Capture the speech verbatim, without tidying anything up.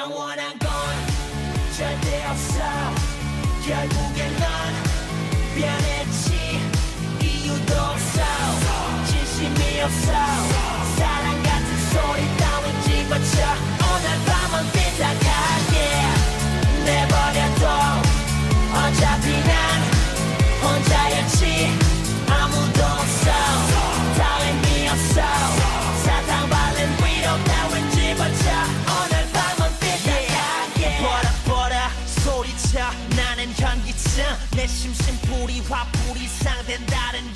영원한 건 절대 없어. 결국엔 넌 변했지. 이유도 없어. 진심이 없어. 사랑 같은 소리 따윈 집어쳐. 오늘 밤은 빗나가게 내버려둬. 어차피 난 혼자였지. 아무도 없어. 다 의미 없어. 사탕 발린 위로 따윈 집어쳐. 오늘 밤은 빗나가게 보라 보라 소리쳐. 나는 현기증. 내 심심풀이 화풀이 상된 다른